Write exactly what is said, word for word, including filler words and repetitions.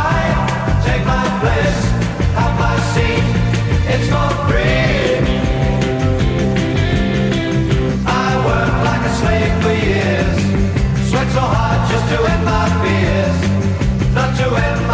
right, take my place, have my seat, it's for free. I worked like a slave for years, sweat so hard just to end my fears, not to end my